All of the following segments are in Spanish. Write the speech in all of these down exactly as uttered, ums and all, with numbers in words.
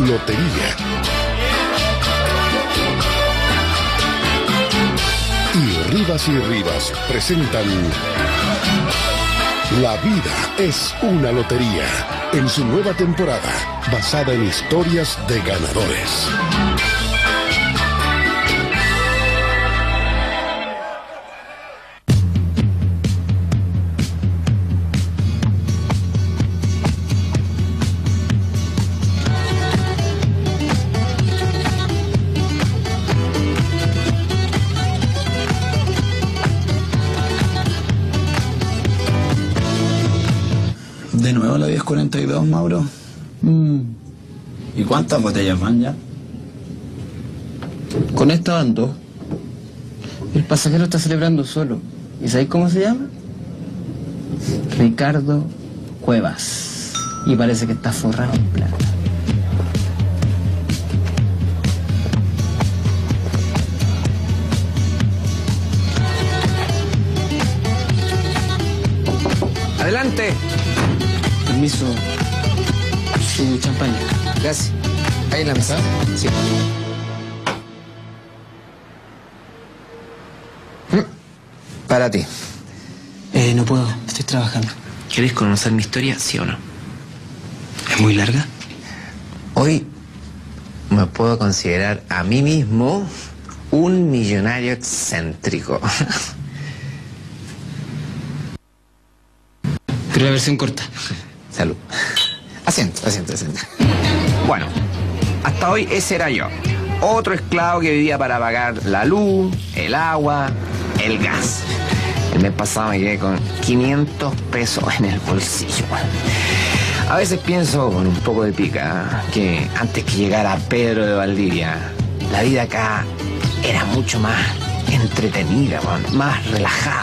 lotería. Y Rivas y Rivas presentan La vida es una lotería, en su nueva temporada, basada en historias de ganadores. De nuevo la diez cuarenta y dos, Mauro. Mm. ¿Y cuántas botellas van ya? Con esta van dos. El pasajero está celebrando solo. ¿Y sabéis cómo se llama? Ricardo Cuevas. Y parece que está forrado en plata. ¡Adelante! Permiso. Su champaña. Gracias. ¿Ahí en la mesa? Sí. Para ti. Eh, no puedo. Estoy trabajando. ¿Quieres conocer mi historia, sí o no? ¿Es muy larga? Hoy me puedo considerar a mí mismo un millonario excéntrico. Pero la versión corta. Salud. Asiento, asiento, asiento. Bueno, hasta hoy ese era yo. Otro esclavo que vivía para pagar la luz, el agua, el gas. El mes pasado me quedé con quinientos pesos en el bolsillo. A veces pienso con un poco de pica que antes que llegara Pedro de Valdivia, la vida acá era mucho más entretenida, más relajada.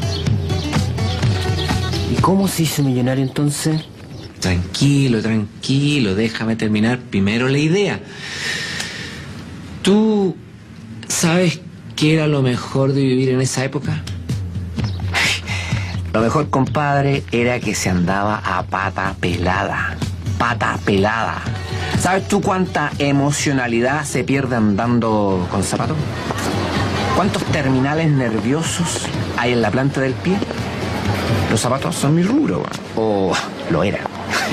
¿Y cómo se hizo millonario entonces? Tranquilo, tranquilo, déjame terminar primero la idea. ¿Tú sabes qué era lo mejor de vivir en esa época? Lo mejor, compadre, era que se andaba a pata pelada. Pata pelada. ¿Sabes tú cuánta emocionalidad se pierde andando con zapatos? ¿Cuántos terminales nerviosos hay en la planta del pie? Los zapatos son mi rubro, o lo era.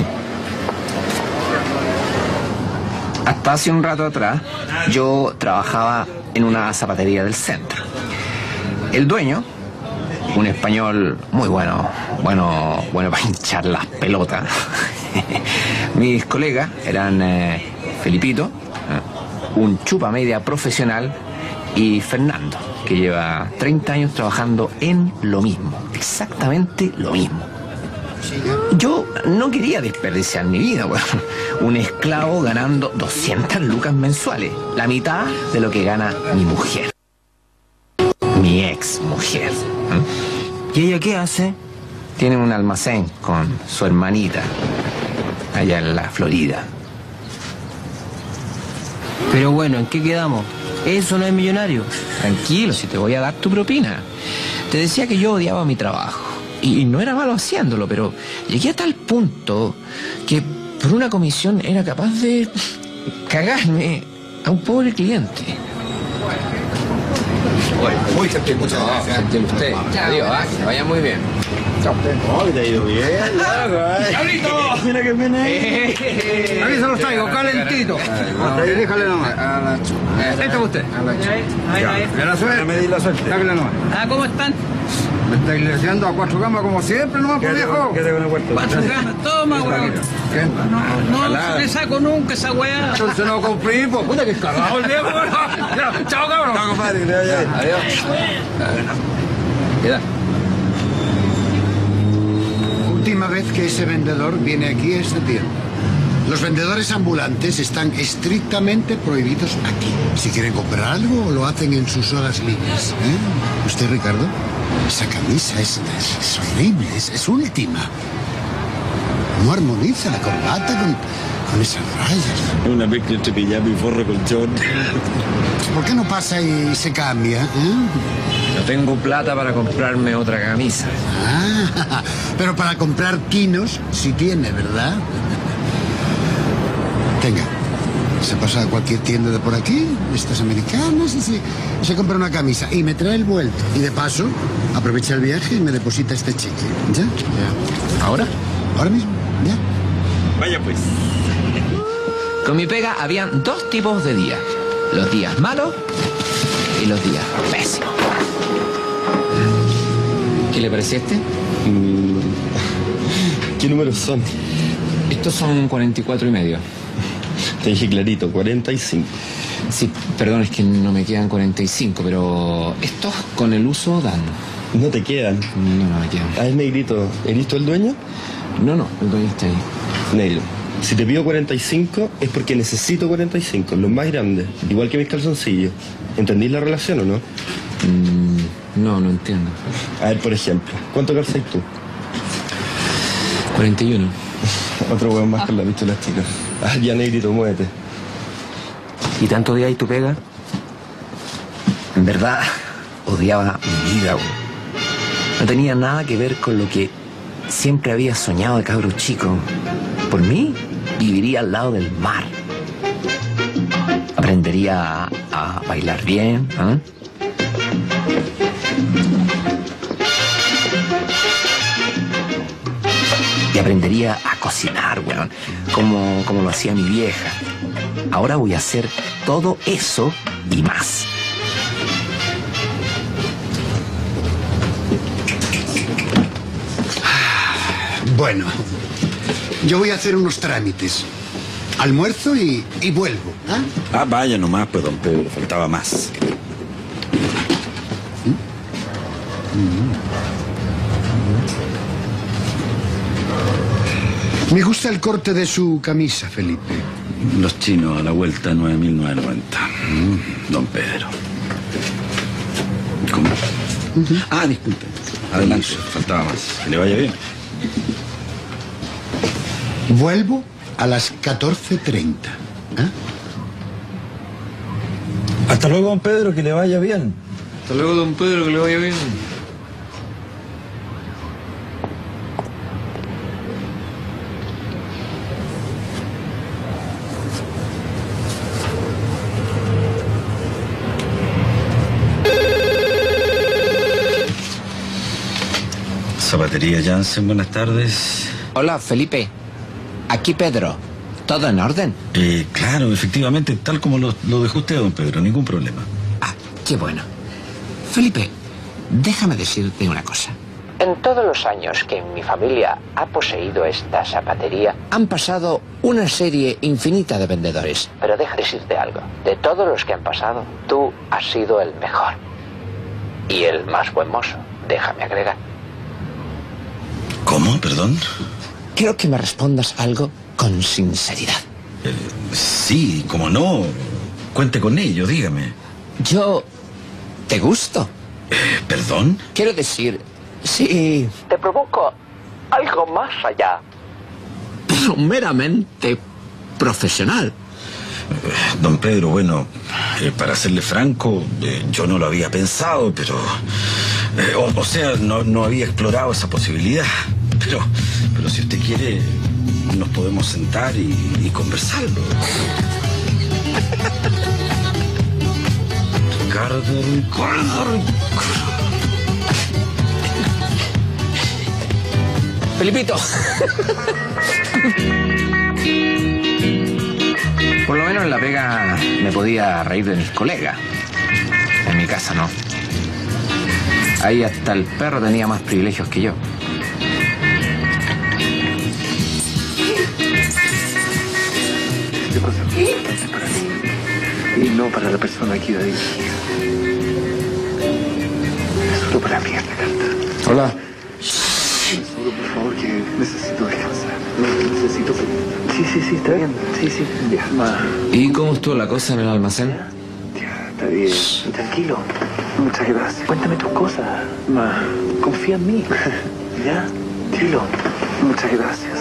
Hasta hace un rato atrás, yo trabajaba en una zapatería del centro. El dueño, un español muy bueno, bueno, bueno para hinchar las pelotas. Mis colegas eran eh, Felipito, eh, un chupa media profesional, y Fernando, que lleva treinta años trabajando en lo mismo, exactamente lo mismo. Yo no quería desperdiciar mi vida, bueno, un esclavo ganando doscientas lucas mensuales, la mitad de lo que gana mi mujer, mi ex mujer. ¿Y ella qué hace? Tiene un almacén con su hermanita allá en la Florida. Pero bueno, ¿en qué quedamos? Eso no es millonario. Tranquilo, si te voy a dar tu propina. Te decía que yo odiaba mi trabajo. Y no era malo haciéndolo, pero llegué a tal punto que por una comisión era capaz de cagarme a un pobre cliente. Muy gentil, muchas gracias. Gentil usted. Adiós, ¿eh? Que vaya muy bien. Chao. Oh, te ha ido bien, ¡Diablito! Mira que viene ahí. Aquí se los traigo, calentito. Déjale nomás. Este es usted. Ya la suerte. Me di la suerte. Déjale nomás. Ah, ¿cómo están? Me estáis leseando a cuatro gamas como siempre, nomás, por viejo. ¿Qué te con el cuarto? Cuatro gramas, toma, weón. No, no se le saco nunca esa weá. Entonces no compré, pues puta que cagado el viejo. Chao, cabrón. Chao, compadre. Adiós. Queda. Última vez que ese vendedor viene aquí este tiempo. Los vendedores ambulantes están estrictamente prohibidos aquí. Si quieren comprar algo, lo hacen en sus horas libres. ¿Eh? ¿Usted, Ricardo? Esa camisa es, es, es horrible, es, es última. No armoniza la corbata con, con esas rayas. Una mezcla entre pijama y forro colchón. ¿Por qué no pasa y se cambia? ¿Eh? No tengo plata para comprarme otra camisa. Ah, pero para comprar quinos sí tiene, ¿verdad? Tenga, Se pasa a cualquier tienda de por aquí, estas americanas, y se, se compra una camisa y me trae el vuelto. Y de paso, aprovecha el viaje y me deposita este cheque. ¿Ya? Ya. ¿Ahora? Ahora mismo, ya. Vaya pues. Con mi pega habían dos tipos de días. Los días malos y los días pésimos. ¿Qué le parece este? Mm, ¿Qué números son? Estos son cuarenta y cuatro y medio. Te dije clarito, cuarenta y cinco. Sí, perdón, es que no me quedan cuarenta y cinco, pero estos con el uso dan. No te quedan. No, no me quedan. Ah, es negrito. ¿Eres tú el dueño? No, no, el dueño está ahí. Negro. Si te pido cuarenta y cinco es porque necesito cuarenta y cinco, los más grandes, igual que mis calzoncillos. ¿Entendís la relación o no? Mm, no, no entiendo. A ver, por ejemplo, ¿cuánto calzáis tú? cuarenta y uno. Otro hueón más con la pistola chica. Ah, ya negrito, muévete. ¿Y tanto odiáis tu pega? En verdad, odiaba mi vida, güey. No tenía nada que ver con lo que siempre había soñado de cabro chico. Por mí, viviría al lado del mar. Aprendería a, a bailar bien, ¿eh? Y aprendería a cocinar, weón, como, como lo hacía mi vieja. Ahora voy a hacer todo eso y más. Bueno, yo voy a hacer unos trámites. Almuerzo y, y vuelvo. ¿Ah? Ah, vaya nomás, pues, don Pedro, faltaba más. Me gusta el corte de su camisa, Felipe. Los chinos a la vuelta nueve mil novecientos noventa. Mm, don Pedro. ¿Cómo? Uh-huh. Ah, disculpe. Adelante, faltaba más. Que le vaya bien. Vuelvo a las catorce treinta. ¿Eh? Hasta luego, don Pedro, que le vaya bien. Hasta luego, don Pedro, que le vaya bien. Zapatería Jansen, buenas tardes. Hola, Felipe. Aquí Pedro. ¿Todo en orden? Eh, claro, efectivamente, tal como lo, lo dejó usted, don Pedro, ningún problema. Ah, qué bueno. Felipe, déjame decirte una cosa. En todos los años que mi familia ha poseído esta zapatería, han pasado una serie infinita de vendedores. Pero deja decirte algo. De todos los que han pasado, tú has sido el mejor. Y el más buen mozo, déjame agregar. ¿Cómo? ¿Perdón? Quiero que me respondas algo con sinceridad. Eh, sí, cómo no. Cuente con ello, dígame. Yo te gusto. Eh, ¿Perdón? Quiero decir, sí, te provoco algo más allá, pero meramente profesional. Eh, don Pedro, bueno, eh, para serle franco, eh, yo no lo había pensado, pero... Eh, o, o sea, no, no había explorado esa posibilidad. Pero, pero si usted quiere, nos podemos sentar y, y conversarlo. Ricardo, Ricardo, Ricardo. Felipito. Por lo menos en la pega me podía reír de mis colegas. En mi casa no. Ahí hasta el perro tenía más privilegios que yo. Y no para la persona que iba dirigida. Es solo para mí esta carta. Hola. Solo por favor que necesito descansar. No, necesito... Sí, sí, sí, está bien. Sí, sí, ya. Ma. ¿Y cómo estuvo la cosa en el almacén? Ya, está bien. Tranquilo. Muchas gracias. Cuéntame tus cosas. Ma, confía en mí. ¿Ya? Dilo. Muchas gracias.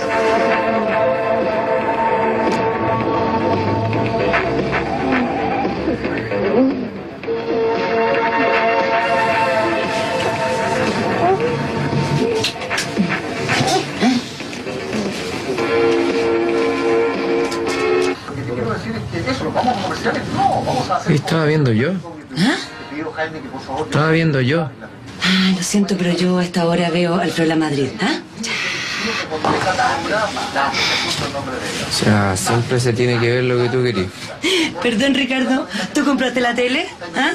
¿Qué estaba viendo yo? ¿Ah? Estaba viendo yo. Ah, lo siento, pero yo a esta hora veo Alfredo La Madrid. ¿Ah? O sea, siempre se tiene que ver lo que tú querías. Perdón, Ricardo, ¿tú compraste la tele? ¿Ah?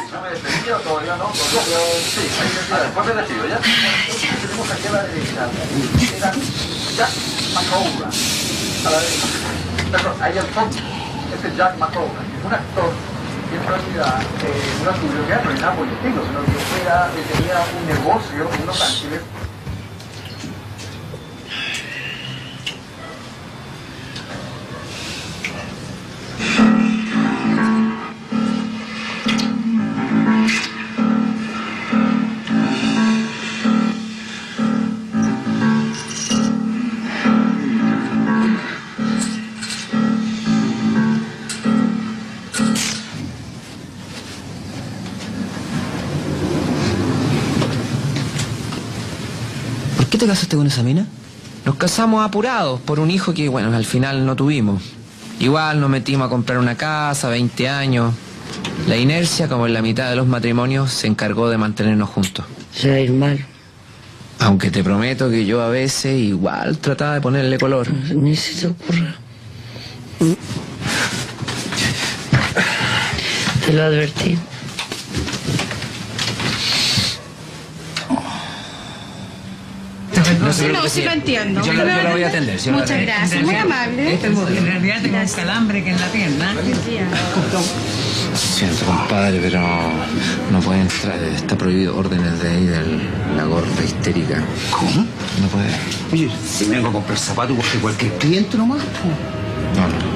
Este es Jack McCowan, un actor que en realidad eh, no estudió teatro ni nada por el estilo, sino que era, tenía un negocio en Los Ángeles. ¿Por qué te casaste con esa mina? Nos casamos apurados por un hijo que, bueno, al final no tuvimos. Igual nos metimos a comprar una casa, veinte años. La inercia, como en la mitad de los matrimonios, se encargó de mantenernos juntos. Se va a ir mal. Aunque te prometo que yo a veces igual trataba de ponerle color. Ni se te ocurra. Te lo advertí. No, sí, no, sí lo entiendo. Yo, yo la voy a atender. Yo Muchas la gracias, muy amable. Este en realidad tengo un calambre que en la pierna. Siento, compadre, pero no puede entrar. Está prohibido órdenes de ahí de la gorda histérica. ¿Cómo? No puede. Oye, si vengo a comprar zapatos porque cualquier cliente nomás. No, no.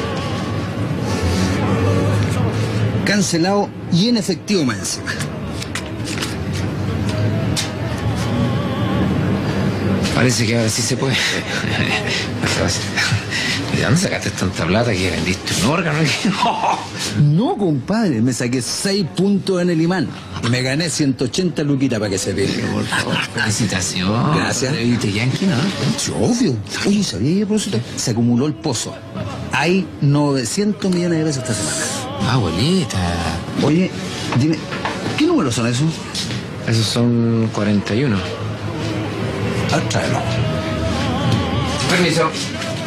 Cancelado y en efectivo más encima. Parece que ahora sí se puede. ¿De dónde sacaste tanta plata que vendiste un órgano? No, compadre, me saqué seis puntos en el imán y me gané ciento ochenta luquitas para que se vea. Por favor, felicitación. Gracias. ¿Viste Yankee, no? Sí, obvio. Oye, ¿sabía qué propósito? Se acumuló el pozo. Hay novecientos millones de pesos esta semana. Abuelita. Oye, dime, ¿qué números son esos? Esos son cuarenta y uno. Ah, tráelo. Permiso.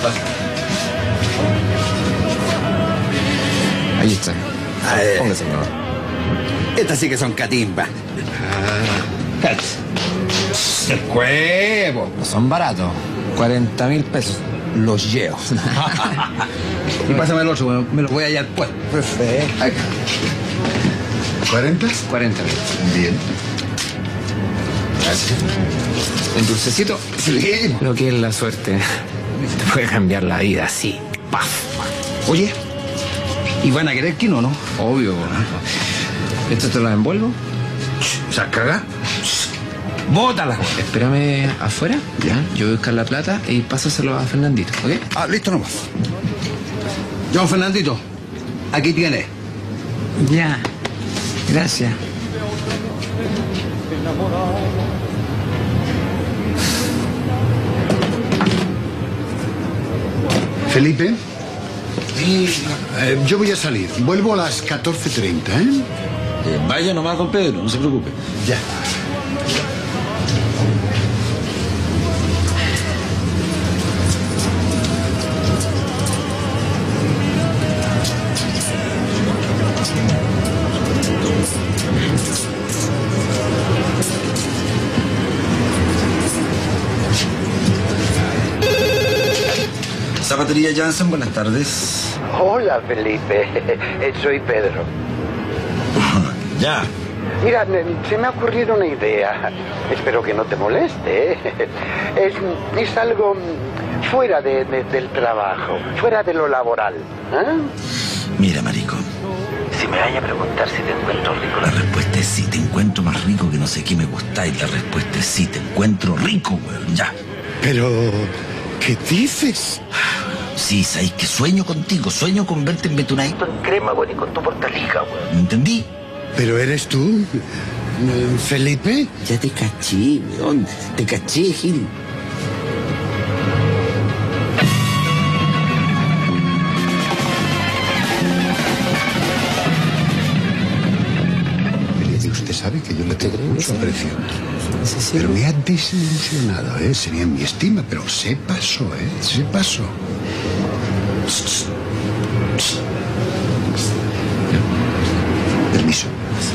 Ahí está. Póngase, por favor. Estas sí que son catimbas. Ah. El cuevo. No son baratos. cuarenta mil pesos. Los llevo. Y pásame el otro, me lo voy a hallar pues. Perfecto. Acá. ¿cuarenta? cuarenta mil. Bien. Gracias. ¿Un dulcecito? Sí. Lo que es la suerte. Te puede cambiar la vida así. ¡Paf! Oye, ¿y van a querer que no, no? Obvio. ¿Esto te lo envuelvo? ¿Se caga? ¡Bótala! Espérame afuera. Ya. Yo voy a buscar la plata y pásaselo a Fernandito, ¿ok? Ah, listo nomás. John Fernandito, aquí tiene. Ya. Gracias. Felipe, Eh, yo voy a salir. Vuelvo a las catorce treinta, ¿eh? Eh, vaya nomás, don Pedro, no se preocupe. Ya. Zapatería Jansen, buenas tardes. Hola, Felipe. Soy Pedro. Ya. Mira, se me ha ocurrido una idea. Espero que no te moleste. Es, es algo fuera de, de, del trabajo, fuera de lo laboral. ¿Eh? Mira, maricón. Si me vaya a preguntar si te encuentro rico, La respuesta es sí, te encuentro más rico que no sé qué me gustáis. La respuesta es sí, te encuentro rico, weón. Ya. Pero, ¿qué dices? Sí, sabéis que sueño contigo, sueño con verte embetunadito en crema, weón, y con tu portalija, weón. ¿Entendí? ¿Pero eres tú, eh, Felipe? Ya te caché, weón. Te caché, Gil. sabe que yo le tengo mucho aprecio. Pero me ha desilusionado, ¿eh? Sería en mi estima, pero se pasó, ¿eh? Se pasó. Permiso.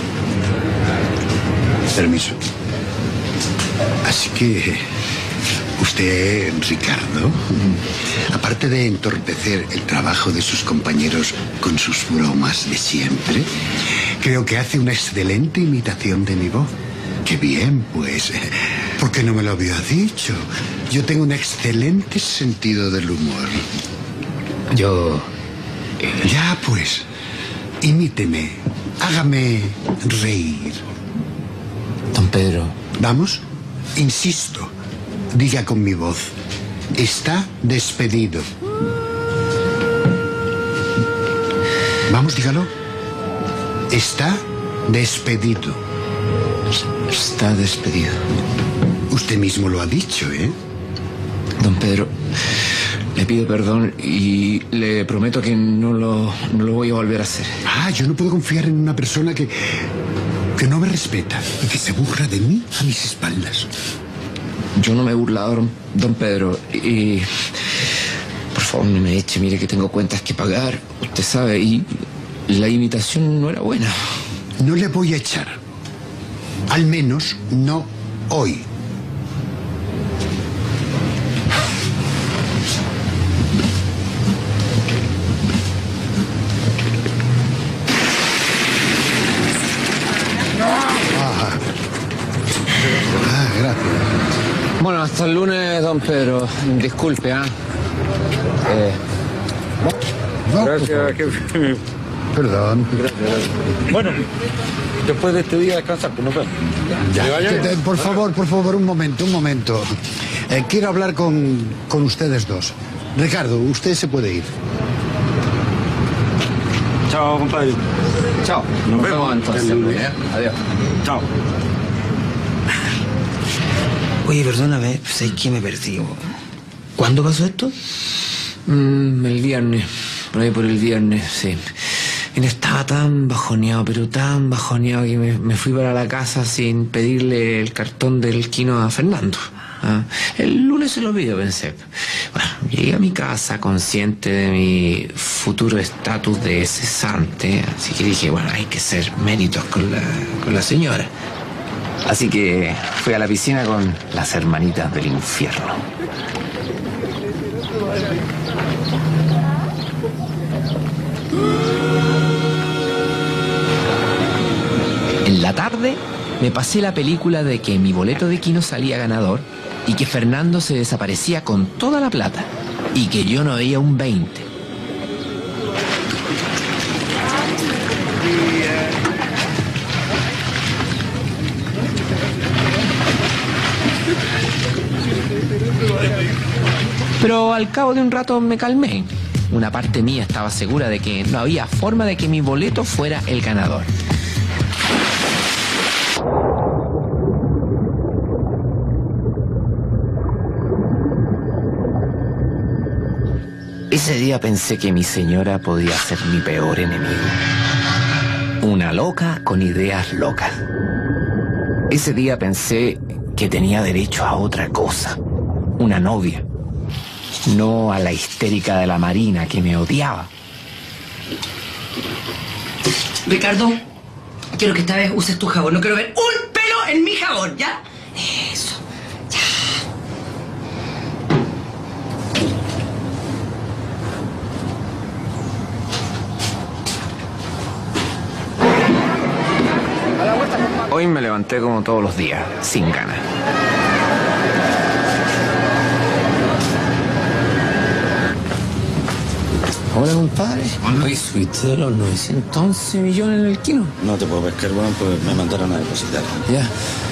Permiso. Así que usted, Ricardo, aparte de entorpecer el trabajo de sus compañeros con sus bromas de siempre, creo que hace una excelente imitación de mi voz. ¡Qué bien, pues! ¿Por qué no me lo había dicho? Yo tengo un excelente sentido del humor. Yo... Eh... Ya, pues, imíteme. Hágame reír. Don Pedro. ¿Vamos? Insisto. Diga con mi voz. Está despedido. Vamos, dígalo. Está despedido. Está despedido. Usted mismo lo ha dicho, ¿eh? Don Pedro, le pido perdón y le prometo que no lo, no lo voy a volver a hacer. Ah, yo no puedo confiar en una persona que, que no me respeta y que se burla de mí a mis espaldas. Yo no me he burlado, don Pedro, y... Por favor, no me eche, mire que tengo cuentas que pagar, usted sabe, y la imitación no era buena. No le voy a echar. Al menos no hoy. Ah, ah, gracias. Bueno, hasta el lunes, don Pedro. Disculpe, ¿ah? ¿eh? Eh... No, gracias, jefe. Perdón. Gracias, gracias. Bueno, después de este día descansar, pues nos vemos. Ya, ya, por favor, por favor, un momento, un momento. Eh, quiero hablar con, con ustedes dos. Ricardo, usted se puede ir. Chao, compadre. Chao. Nos, nos vemos. vemos entonces. ¿eh? Adiós. Chao. Oye, perdóname, ¿sabes qué? Me perdí. ¿Cuándo pasó esto? Mm, el viernes. Por ahí por el viernes, sí. Y estaba tan bajoneado, pero tan bajoneado que me, me fui para la casa sin pedirle el cartón del Kino a Fernando. ¿Ah? El lunes se lo pido, pensé. Bueno, llegué a mi casa consciente de mi futuro estatus de cesante, así que dije, bueno, hay que hacer méritos con la, con la señora. Así que fui a la piscina con las hermanitas del infierno. En la tarde me pasé la película de que mi boleto de Kino salía ganador y que Fernando se desaparecía con toda la plata y que yo no veía un veinte. Pero al cabo de un rato me calmé. Una parte mía estaba segura de que no había forma de que mi boleto fuera el ganador. Ese día pensé que mi señora podía ser mi peor enemigo. Una loca con ideas locas. Ese día pensé que tenía derecho a otra cosa. Una novia. No a la histérica de la Marina que me odiaba. Ricardo, quiero que esta vez uses tu jabón. No quiero ver un pelo en mi jabón, ¿ya? Eso, ya. Hoy me levanté como todos los días, sin ganas. Hola, compadre. Hoy subiste de los novecientos once millones en el Kino. No te puedo pescar, weón, pues me mandaron a depositar. Ya.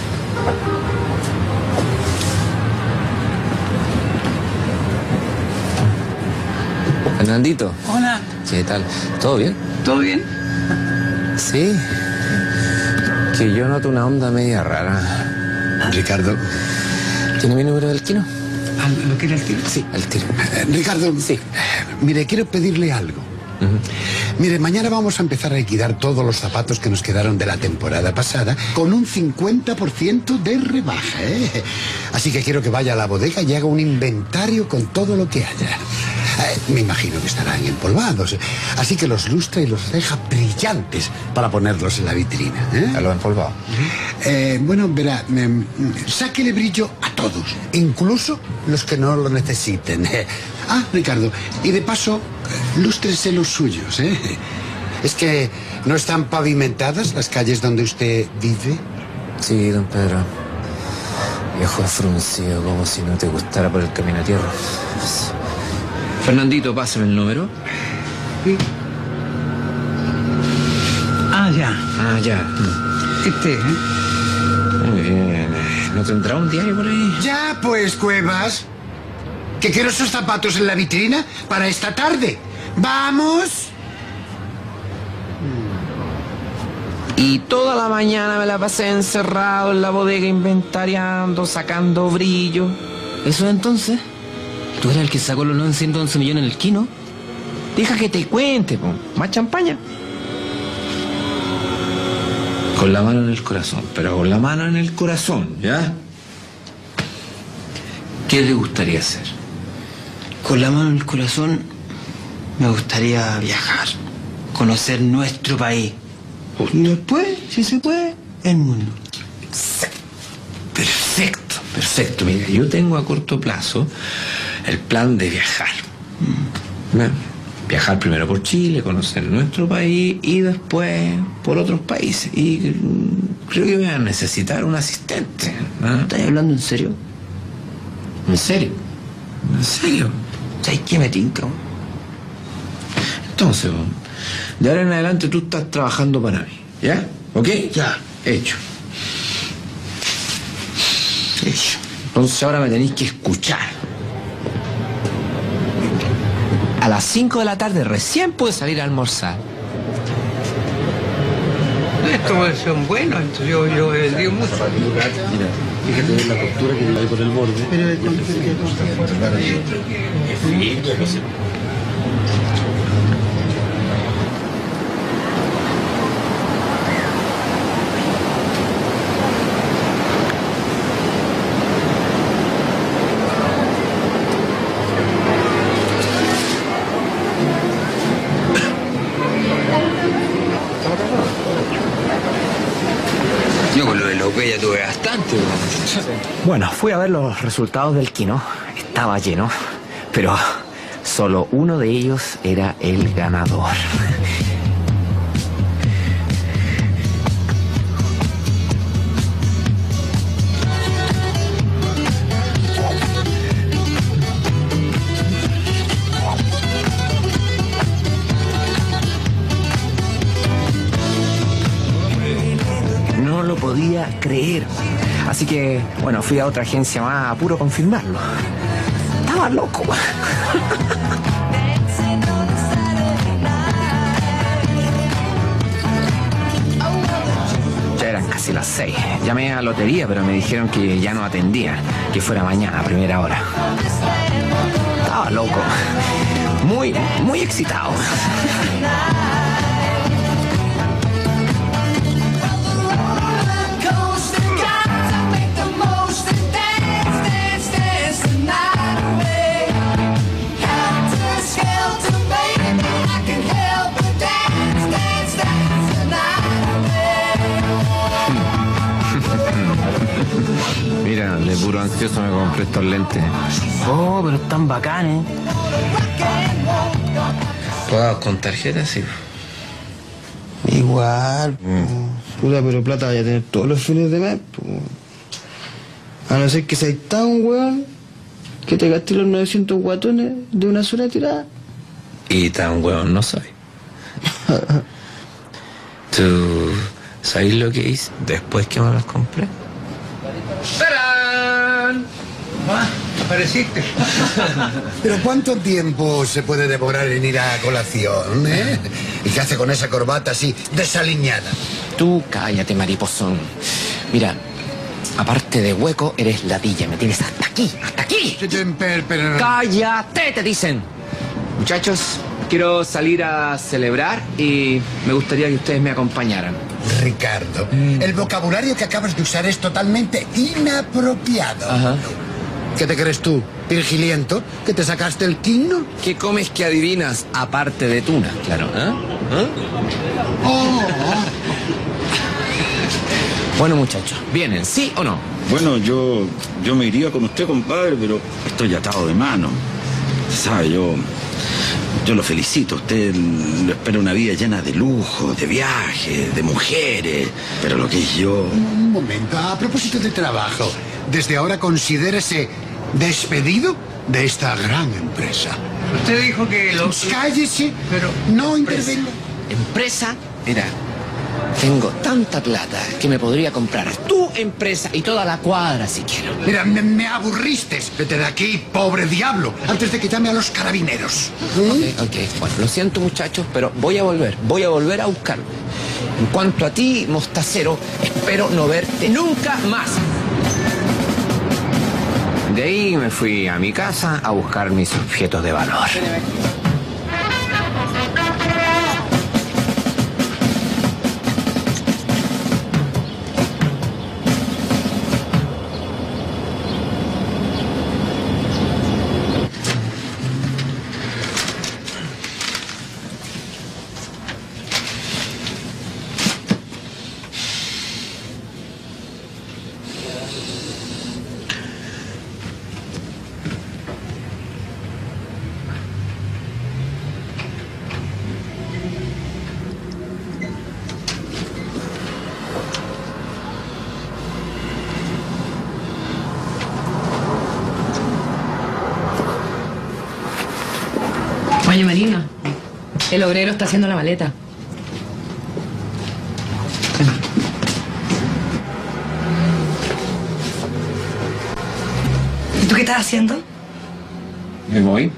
Fernandito. Hola. ¿Qué tal? ¿Todo bien? ¿Todo bien? Sí. Que yo noto una onda media rara. Ricardo. ¿Tiene mi número del Kino? ¿Lo quiere el tiro? Sí, al tiro. Eh, Ricardo, sí. Mire, quiero pedirle algo. Uh-huh. Mire, mañana vamos a empezar a liquidar todos los zapatos que nos quedaron de la temporada pasada con un cincuenta por ciento de rebaja, ¿eh? Así que quiero que vaya a la bodega y haga un inventario con todo lo que haya. Eh, me imagino que estarán empolvados, así que los lustra y los deja brillantes para ponerlos en la vitrina, ¿eh? ¿A los empolvados? Eh, bueno, verá, eh, sáquele brillo a todos, incluso los que no lo necesiten. Ah, Ricardo, y de paso, lústrese los suyos, ¿eh? ¿Es que no están pavimentadas las calles donde usted vive? Sí, don Pedro. Viejo fruncido, como si no te gustara por el camino a tierra. Fernandito, pásame el número. Sí. Ah, ya. Ah, ya. Este, ¿eh? Muy bien. ¿No tendrá un diario por ahí? Ya, pues, Cuevas. Que quiero esos zapatos en la vitrina para esta tarde. ¡Vamos! Y toda la mañana me la pasé encerrado en la bodega inventariando, sacando brillo. ¿Eso entonces? ¿Tú eras el que sacó los novecientos once millones en el Kino? Deja que te cuente, po. Más champaña. Con la mano en el corazón, pero con la mano en el corazón, ¿ya? ¿Qué le gustaría hacer? Con la mano en el corazón me gustaría viajar, conocer nuestro país. Y después, si se puede, el mundo. Perfecto, perfecto. Mira, yo tengo a corto plazo el plan de viajar. ¿No? Viajar primero por Chile, conocer nuestro país y después por otros países. Y creo que voy a necesitar un asistente, ¿no? ¿Estás hablando en serio? ¿En serio? ¿En serio? ¿Sabes qué me tinca? Entonces, de ahora en adelante tú estás trabajando para mí, ¿ya? ¿Ok? Ya. Hecho. Hecho. Entonces ahora me tenéis que escuchar. A las cinco de la tarde recién pude salir a almorzar. Estos son buenos, esto yo, yo he vendido mucho. Mira, fíjate la costura que hay por el borde. Yo con lo de López ya tuve bastante. Bueno, fui a ver los resultados del Kino. Estaba lleno, pero solo uno de ellos era el ganador. No lo podía creer. Así que, bueno, fui a otra agencia más a puro confirmarlo. Estaba loco. Ya eran casi las seis. Llamé a lotería, pero me dijeron que ya no atendían, que fuera mañana a primera hora. Estaba loco. Muy, muy excitado. Mira, de puro ansioso me compré estos lentes. Oh, pero están bacanes. ¿Pagamos con tarjeta? Sí. Igual, mm. Puta, pero plata vaya a tener todos los fines de mes, po. A no ser que seas tan weón que te gastes los novecientos guatones de una sola tirada. Y tan weón no soy. ¿Tú sabes lo que hice después que me los compré? ¡Tarán! Ah, apareciste. ¿Pero cuánto tiempo se puede demorar en ir a colación, eh? ¿Y qué hace con esa corbata así desaliñada? Tú cállate, mariposón. Mira, aparte de hueco, eres ladilla. Me tienes hasta aquí, hasta aquí. Pero... ¡Cállate, te dicen! Muchachos, Quiero salir a celebrar y me gustaría que ustedes me acompañaran. Ricardo, mm. el vocabulario que acabas de usar es totalmente inapropiado. Ajá. ¿Qué te crees tú, virgiliento? ¿Que te sacaste el quino? ¿Qué comes que adivinas aparte de tuna? Claro, ¿eh? ¿Eh? Oh, oh. Bueno, muchachos, ¿vienen, sí o no? Bueno, yo, yo me iría con usted, compadre, pero estoy atado de mano. ¿Sabe? Yo, yo lo felicito. Usted lo espera una vida llena de lujo, de viajes, de mujeres. Pero lo que es yo... Un momento, a propósito de trabajo, desde ahora considérese despedido de esta gran empresa. Usted dijo que lo... Cállese, pero no intervenga. ¿Empresa? Mira, tengo tanta plata que me podría comprar tu empresa y toda la cuadra si quiero. Mira, me, me aburriste. Vete de aquí, pobre diablo, antes de que llame a los carabineros. ¿Mm? Ok, ok. Bueno, lo siento, muchachos, pero voy a volver. Voy a volver a buscarlo. En cuanto a ti, mostacero, espero no verte nunca más. De ahí me fui a mi casa a buscar mis objetos de valor. Oye, Marina, el obrero está haciendo la maleta. ¿Y tú qué estás haciendo? Me voy.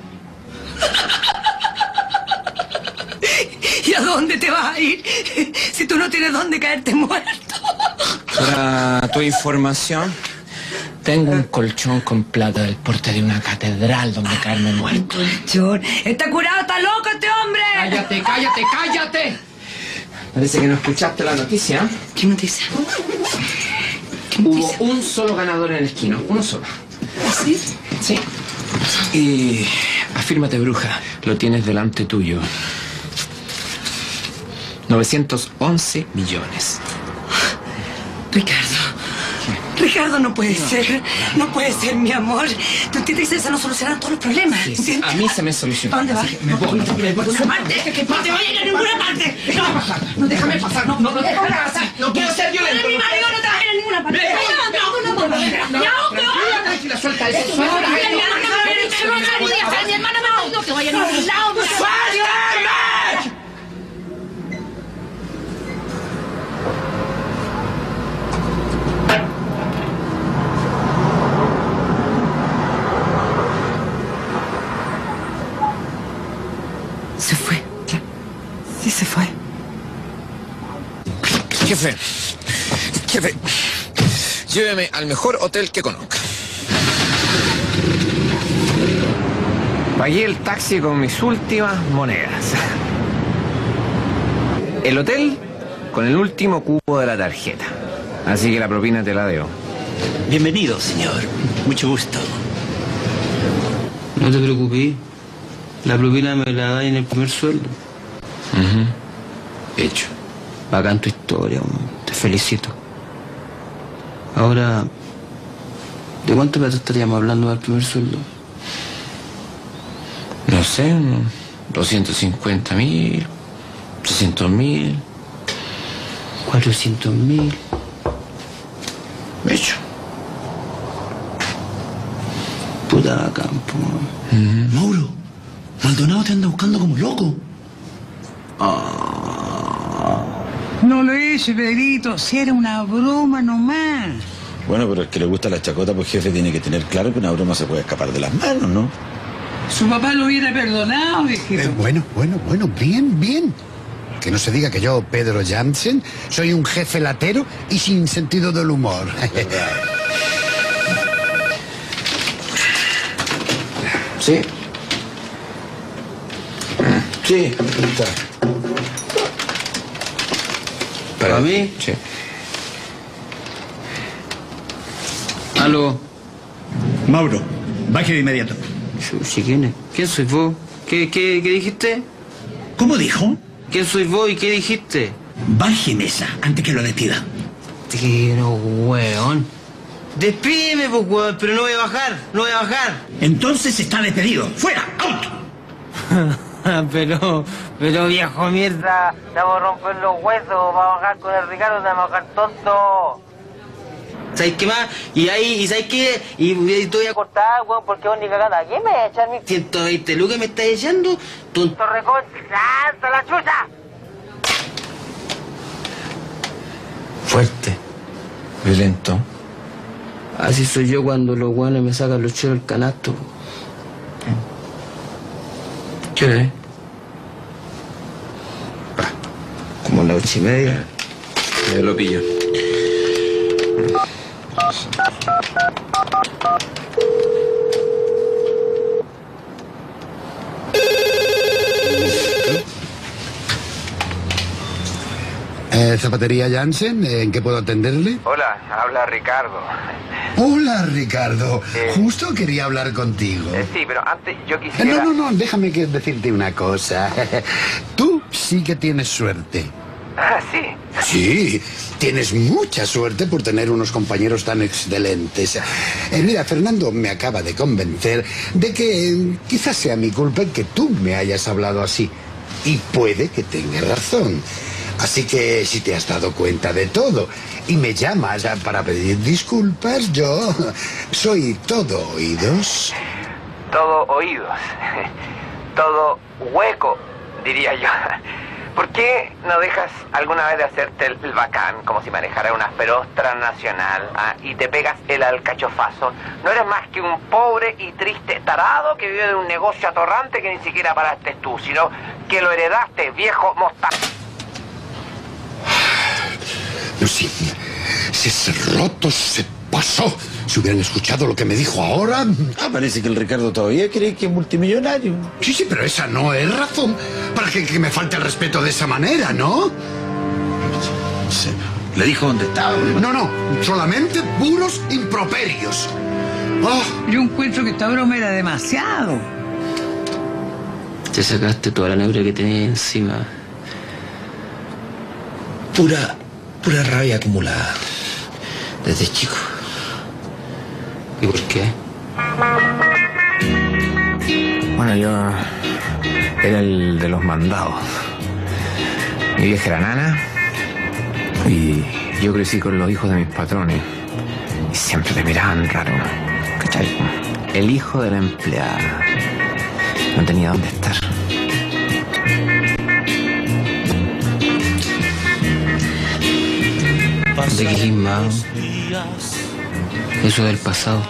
¿Y a dónde te vas a ir si tú no tienes dónde caerte muerto? Para tu información, tengo un colchón con plata del porte de una catedral donde caerme muerto. ¿Colchón? ¿Está curado? ¿Está loco este hombre? ¡Cállate, cállate, cállate! Parece que no escuchaste la noticia. ¿Qué noticia? ¿Qué Hubo noticia? un solo ganador en el esquino, uno solo. ¿Sí? Sí. Y afírmate, bruja, lo tienes delante tuyo. novecientos once millones. Ricardo. Ricardo, no puede no. ser. No puede ser, mi amor. ¿Tú entiendes? Eso no soluciona todos los problemas. Sí, sí. A mí se me soluciona. ¿A dónde vas? Me voy. No te voy a ninguna parte. No te voy a ir a ninguna parte. Déjame pasar. No, déjame pasar. No, no, no, déjame pasar. No quiero ser violento. Mi marido no te va a ir a ninguna parte. No, no, no, no. No, tranquila, suelta eso. Suelta eso. Mi hermana no te vaya a ningún lado. ¡Suéltame! Se fue. Sí, se fue. Jefe, jefe, lléveme al mejor hotel que conozca. Pagué el taxi con mis últimas monedas. El hotel con el último cubo de la tarjeta. Así que la propina te la debo. Bienvenido, señor. Mucho gusto. No te preocupes. La propina me la da en el primer sueldo. Uh-huh. Hecho. Bacán tu historia, te felicito. Ahora, ¿de cuánto plata estaríamos hablando del primer sueldo? No sé, doscientos cincuenta mil, trescientos mil. cuatrocientos mil. Hecho. Puta campo. Uh-huh. Mauro, Maldonado te anda buscando como loco. Ah. No lo hice, Pedrito, si era una broma nomás. Bueno, pero el que le gusta la chacota, pues jefe, tiene que tener claro que una broma se puede escapar de las manos, ¿no? Su papá lo hubiera perdonado, viejito. Eh, bueno, bueno, bueno, bien, bien. Que no se diga que yo, Pedro Jansen, soy un jefe latero y sin sentido del humor. Sí. Sí, está. ¿Para mí? Sí. Aló. Mauro, baje de inmediato. Sí, ¿quién es? ¿Quién sois vos? ¿Qué, qué, qué dijiste? ¿Cómo dijo? ¿Quién sois vos y qué dijiste? Baje mesa antes que lo despida. Tiro, weón. Despídeme, pues, weón, pero no voy a bajar, no voy a bajar. Entonces está despedido. ¡Fuera! ¡Out! pero, pero viejo mierda, te vamos a romper los huesos, va a bajar con el Ricardo, te vamos a bajar tonto. ¿Sabes qué más? Y ahí, ¿y sabes qué? Y, y te voy a cortar, weón, porque vos ni cagada. ¿Qué me vas a echar mi ciento veinte lucas me estás echando? Tonto reconcha, ¡hasta la chucha! Fuerte. Violento. Así soy yo cuando los guanes me sacan los chelos del canasto. ¿Qué hora es? Como las ocho y media. Me lo pillo. Eh, Zapatería Jansen, ¿en qué puedo atenderle? Hola, habla Ricardo. Hola, Ricardo. Eh, Justo quería hablar contigo. Eh, sí, pero antes yo Eh, quisiera... No, no, no, déjame que decirte una cosa. Tú sí que tienes suerte. Ah, sí. Sí, tienes mucha suerte por tener unos compañeros tan excelentes. Eh, mira, Fernando me acaba de convencer de que eh, quizás sea mi culpa que tú me hayas hablado así. Y puede que tenga razón. Así que si te has dado cuenta de todo y me llamas para pedir disculpas, yo soy todo oídos. Todo oídos. Todo hueco, diría yo. ¿Por qué no dejas alguna vez de hacerte el, el bacán, como si manejara una feroz transnacional, ah, y te pegas el alcachofazo? No eres más que un pobre y triste tarado que vive de un negocio atorrante que ni siquiera paraste tú, sino que lo heredaste, viejo mostaza. No, sí, si ese roto se pasó. Si hubieran escuchado lo que me dijo ahora... Ah, parece que el Ricardo todavía cree que es multimillonario. Sí, sí, pero esa no es razón para que, que me falte el respeto de esa manera, ¿no? Sí. ¿Le dijo dónde estaba? No, no, solamente puros improperios. Oh. Yo encuentro que esta broma era demasiado. Te sacaste toda la neura que tenías encima. Pura, pura rabia acumulada. Desde chico. ¿Y por qué? Bueno, yo era el de los mandados. Mi vieja era nana y yo crecí con los hijos de mis patrones y siempre te miraban raro, ¿cachai? El hijo de la empleada no tenía dónde estar. De Quijimao. Eso del pasado.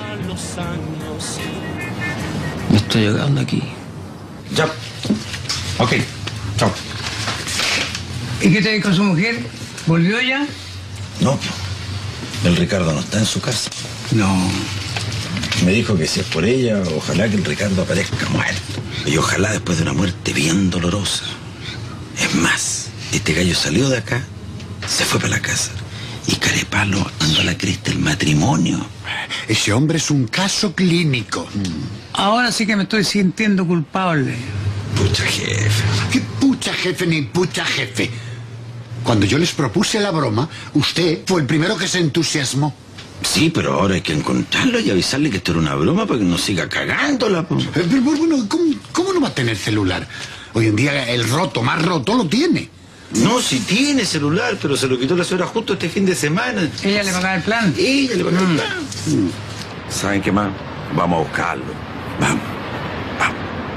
Me estoy llegando aquí. Ya. Ok. Chao. ¿Y qué te dijo su mujer? ¿Volvió ya? No, el Ricardo no está en su casa. No. Me dijo que si es por ella, ojalá que el Ricardo aparezca muerto. Y ojalá después de una muerte bien dolorosa. Es más, este gallo salió de acá, se fue para la casa. Y Carepalo anda a la cresta el matrimonio. Ese hombre es un caso clínico. Ahora sí que me estoy sintiendo culpable. Pucha jefe. ¿Qué pucha jefe ni pucha jefe? Cuando yo les propuse la broma, usted fue el primero que se entusiasmó. Sí, pero ahora hay que encontrarlo y avisarle que esto era una broma para que no siga cagándola. Po. Eh, Pero bueno, ¿cómo, ¿cómo no va a tener celular? Hoy en día el roto más roto lo tiene. No, si tiene celular, pero se lo quitó la señora justo este fin de semana. ¿Ella le pagaba el plan? Ella le pagaba Mm. el plan. ¿Saben qué más? Vamos a buscarlo. Vamos. Vamos.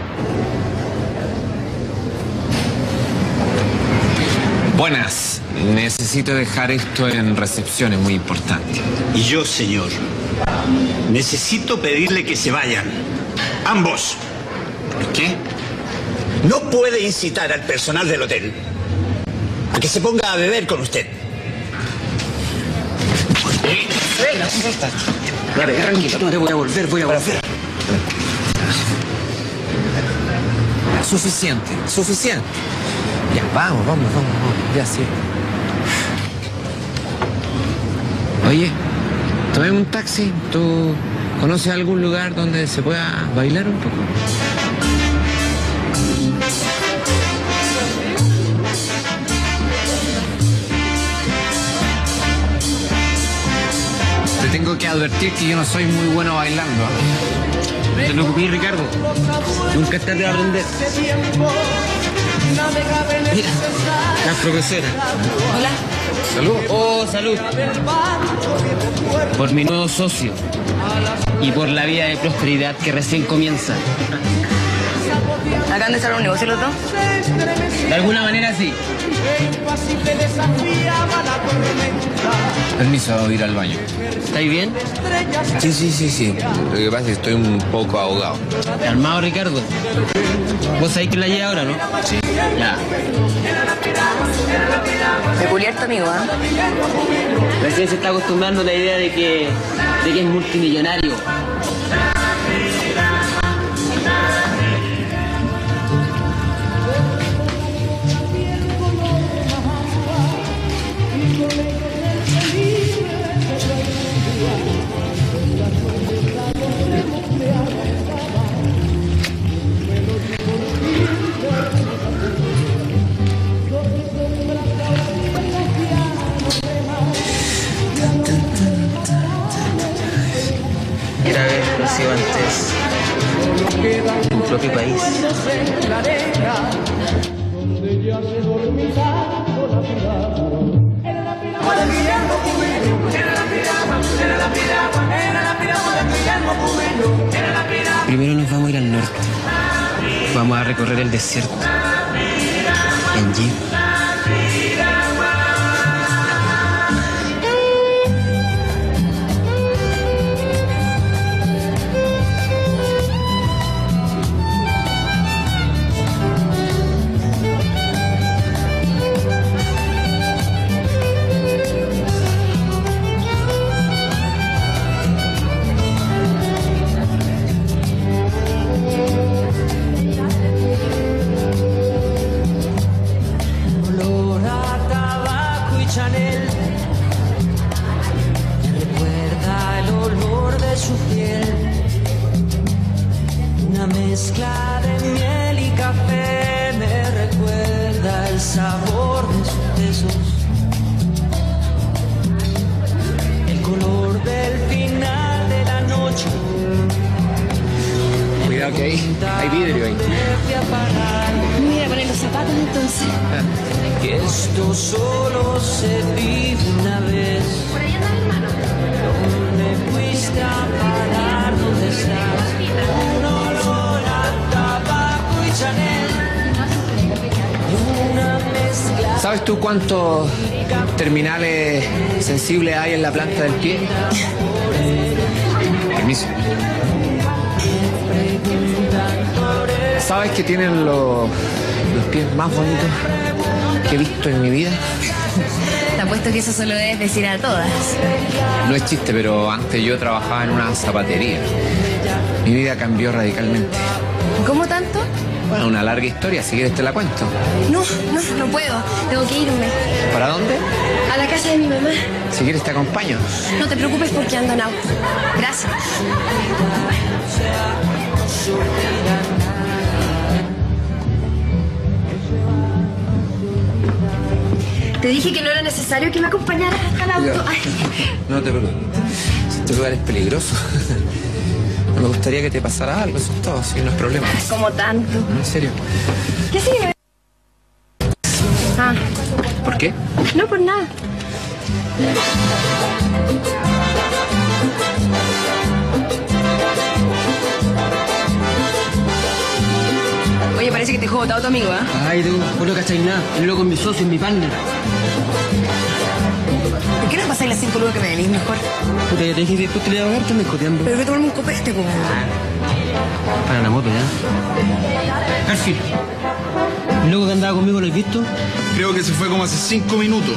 Buenas. Necesito dejar esto en recepción, es muy importante. Y yo, señor, necesito pedirle que se vayan. Ambos. ¿Por qué? No puede incitar al personal del hotel a que se ponga a beber con usted. Dale, tranquilo, no te voy a volver, voy a volver. Suficiente, suficiente. Ya, vamos, vamos, vamos, vamos. Ya, sí. Oye, tomemos un taxi. ¿Tú conoces algún lugar donde se pueda bailar un poco? Te tengo que advertir que yo no soy muy bueno bailando. ¿eh? No te preocupes, Ricardo. Nunca es tarde de aprender. Mira, la profesora. Hola. Salud. Oh, salud. Por mi nuevo socio y por la vida de prosperidad que recién comienza. ¿Acaban de cerrar un negocio los dos? De alguna manera sí. Permiso, ir al baño. ¿Estáis bien? Sí, sí, sí, sí. Lo que pasa es que estoy un poco ahogado. Calmado, Ricardo. Vos sabés que la lleva ahora, ¿no? Sí. Ya. Peculiar tu amigo, ¿ah? ¿eh? Recién se está acostumbrando a la idea de que, de que es multimillonario. Era haber conocido antes en tu propio país. Primero nos vamos a ir al norte. Vamos a recorrer el desierto en jeep. Mezcla de miel y café me recuerda el sabor de sus besos, el color del final de la noche. Cuidado que hay, hay vidrio ahí. Mira, poner los zapatos entonces. Ah. Que esto solo se vive una vez. ¿Dónde fuiste a parar? ¿Dónde estás? Un olor a tabaco y Chanel. Una mezcla. ¿Sabes tú cuántos terminales sensibles hay en la planta del pie? Permiso. ¿Sabes que tienen los, los pies más bonitos que he visto en mi vida? Te apuesto que eso solo debes decir a todas. No es chiste, pero antes yo trabajaba en una zapatería. Mi vida cambió radicalmente. ¿Cómo tanto? Bueno, una larga historia, si quieres te la cuento. No, no, no puedo. Tengo que irme. ¿Para dónde? A la casa de mi mamá. Si quieres te acompaño. No te preocupes porque ando en auto. Gracias. Te dije que no era necesario que me acompañaras hasta el auto. Ay. No te preocupes. Este lugar es peligroso. No me gustaría que te pasara algo, eso es todo, si no es problema. Como tanto. No, en serio. ¿Qué sigue? Ah. ¿Por qué? No, por nada. Oye, parece que te dejó botado tu amigo, ¿ah? ¿eh? Ay, tú, vos no cacháis nada. El loco es mi socio, es mi partner. ¿Por qué no pasáis las cinco lucas que me venís mejor? Puta, ya te dije que después te le iba a ver, te andas coteando. Pero que tomarme un copete, pues. Para la moto, ¿ya? Garfield, ¿el loco que andaba conmigo lo has visto? Creo que se fue como hace cinco minutos.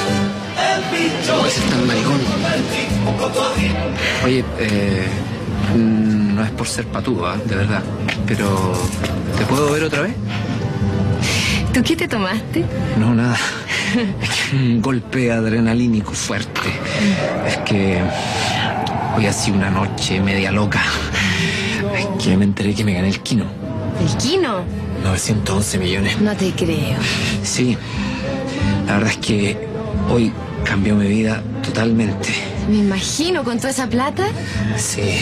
No, ese es tan maricón. Oye, eh, Mm, no es por ser patudo, ¿eh? De verdad. Pero, ¿te puedo ver otra vez? ¿Tú qué te tomaste? No, nada. Es que un golpe adrenalínico fuerte. Es que hoy ha sido una noche media loca. Es que me enteré que me gané el Kino. ¿El Kino? novecientos once millones. No te creo. Sí. La verdad es que hoy cambió mi vida totalmente. Me imagino, con toda esa plata. Sí.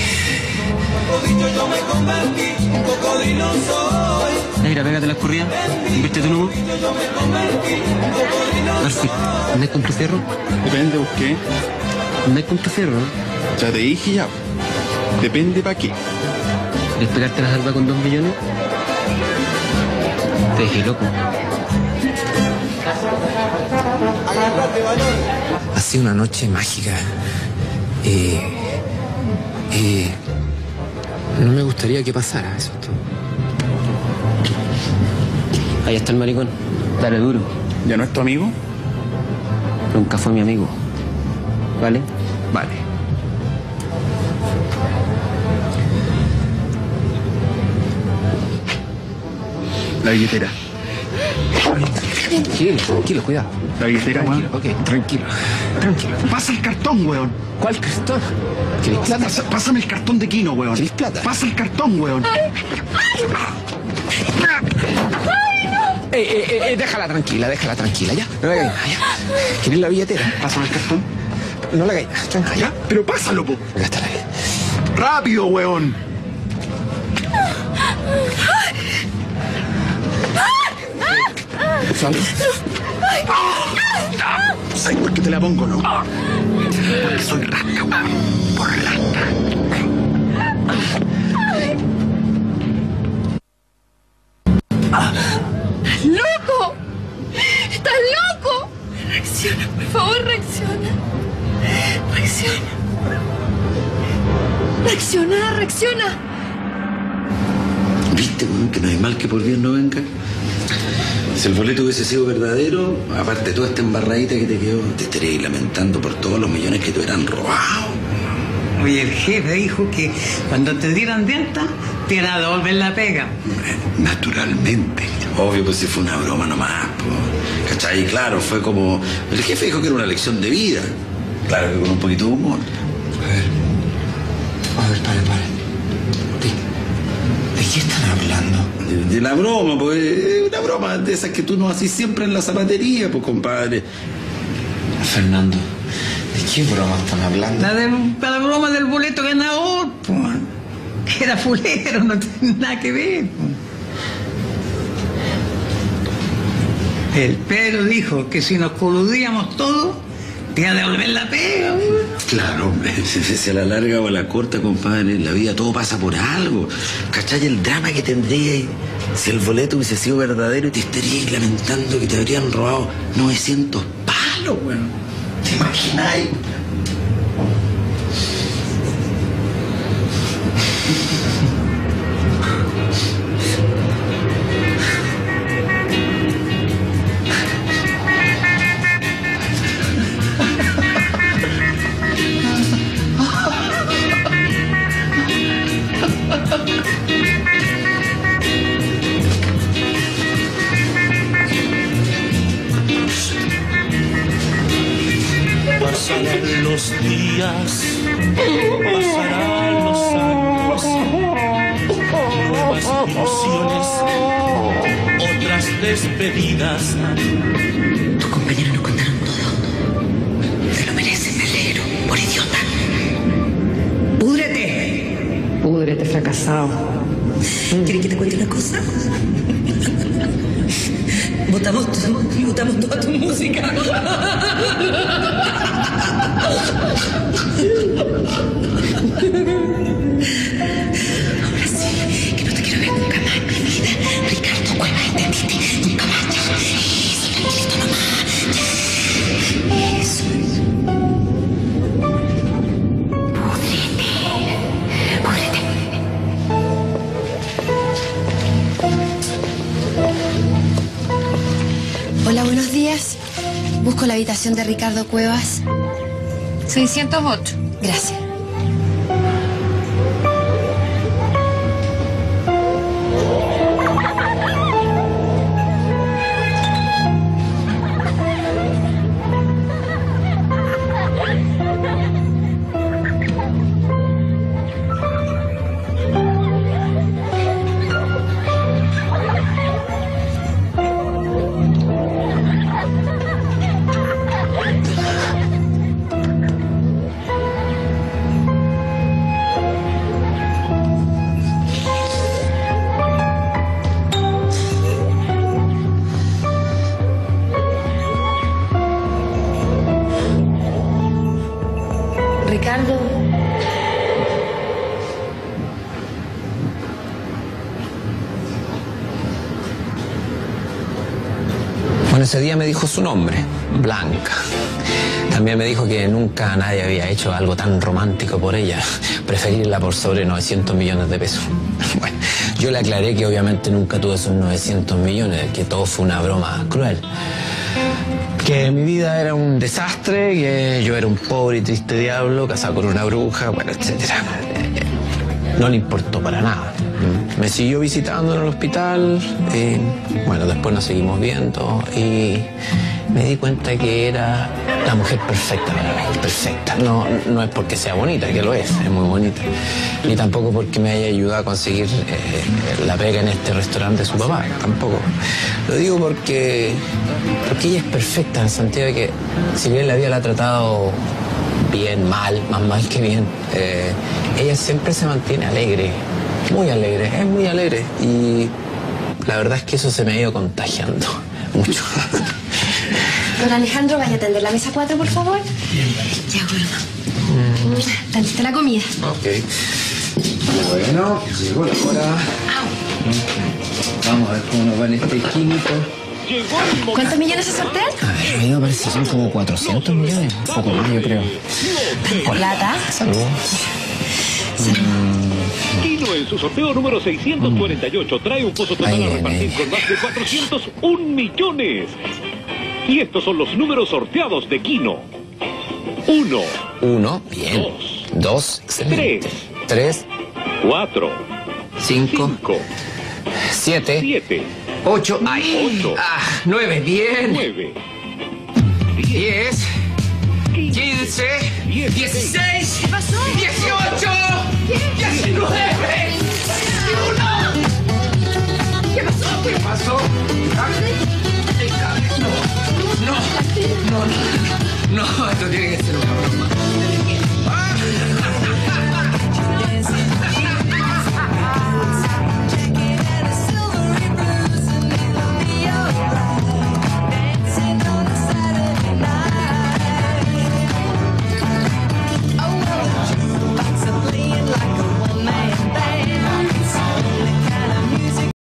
Mira, pégate la escurrida. ¿Viste tu nudo? Alfred, ¿andás con tu fierro? Depende, ¿por qué? ¿Andás con tu fierro? Ya te dije ya. Depende para qué. ¿Quieres pegarte la salva con dos millones? Te dejé loco. Ha sido una noche mágica. Y... y... no me gustaría que pasara eso. Ahí está el maricón. Dale duro. ¿Ya no es tu amigo? Nunca fue mi amigo. ¿Vale? Vale. La billetera. Tranquilo, tranquilo, cuidado. La billetera, weón. Ok, tranquilo. Tranquilo. Pasa el cartón, weón. ¿Cuál cartón? ¿Querés plata? Pasa- pásame el cartón de Kino, weón. ¿Querés plata? Pasa el cartón, weón. Eh, eh, eh, déjala tranquila, déjala tranquila, ya. No la caigas, ya. ¿Querés la billetera? Pásame el cartón. No la caigas, tranquila. Ya, pero pásalo, po. Acá está la billetera. Rápido, weón. ¿Sabes por qué te la pongo, no? Porque soy rata, weón. Por rata. ¡Loco! ¡Estás loco! Reacciona, por favor, reacciona. Reacciona. Reacciona, reacciona. ¿Viste, weón, que no hay mal que por bien no venga? Si el boleto hubiese sido verdadero, aparte de toda esta embarradita que te quedó, te estarías lamentando por todos los millones que te hubieran robado. Oye, el jefe dijo que cuando te dieran dienta, te iban a devolver la pega. Naturalmente. Obvio, pues si fue una broma nomás, po. ¿Cachai? Claro, fue como... El jefe dijo que era una lección de vida. Claro que con un poquito de humor. A ver. A ver, pare, pare. ¿De, ¿de qué están hablando? De, de la broma, pues. Es una broma de esas que tú no haces siempre en la zapatería, pues, compadre. Fernando, ¿de qué broma están hablando? La, de, la broma del boleto ganador, pues. Que era fulero, no tiene nada que ver, pues. El Pedro dijo que si nos coludíamos todos, te iba a devolver la pega, güey. Claro, hombre, si a la larga o a la corta, compadre, en la vida todo pasa por algo. ¿Cachai? El drama que tendría si el boleto hubiese sido verdadero y te estarías lamentando que te habrían robado novecientos palos, güey. ¿Te imagináis? Pasarán los días, pasarán los años, nuevas ilusiones, otras despedidas. Tus compañeros nos contaron todo. Se lo merecen, me alegro, por idiota. ¡Púdrete! Púdrete, fracasado. ¿Quieres que te cuente una cosa? Botamos, botamos toda tu música. Ahora sí, que no te quiero ver nunca más en mi vida. Ricardo Cuevas, ¿entendiste? Nunca más. Eso, tranquilito nomás. Eso. Púdrete. Púdrete. Hola, buenos días. Busco la habitación de Ricardo Cuevas. seiscientos ocho. Gracias. Bueno, ese día me dijo su nombre, Blanca. También me dijo que nunca nadie había hecho algo tan romántico por ella, preferirla por sobre novecientos millones de pesos. Bueno, yo le aclaré que obviamente nunca tuve esos novecientos millones, que todo fue una broma cruel. Que mi vida era un desastre, que yo era un pobre y triste diablo, casado con una bruja, bueno, etcétera. No le importó para nada. Me siguió visitando en el hospital, y bueno, después nos seguimos viendo y me di cuenta que era la mujer perfecta para mí, perfecta. No, no es porque sea bonita, que lo es, es muy bonita, ni tampoco porque me haya ayudado a conseguir eh, la pega en este restaurante de su papá, tampoco. Lo digo porque, porque ella es perfecta en el sentido de que si bien la vida la ha tratado bien, mal, más mal que bien, eh, ella siempre se mantiene alegre, muy alegre, es muy alegre y la verdad es que eso se me ha ido contagiando mucho. Don Alejandro, vaya a atender la mesa cuatro, por favor. Ya, bueno. Está lista la comida. Ok. Bueno, llegó la hora. Vamos a ver cómo nos va en este químico. ¿Cuántos millones se sortean? A ver, a mí me parece que son como cuatrocientos millones. Un poco más, yo creo. Plata. Salud. Kino en su sorteo número seiscientos cuarenta y ocho trae un pozo total a repartir con más de cuatrocientos un millones. Y estos son los números sorteados de Kino. Uno. Uno, bien. Dos. Tres. Tres. Cuatro. Cinco. Cinco. Siete. Siete. Ocho. Ay. Ocho. Ah, nueve, bien. Nueve. Diez. Quince. Dieciséis. ¿Qué pasó? Dieciocho. Diecinueve.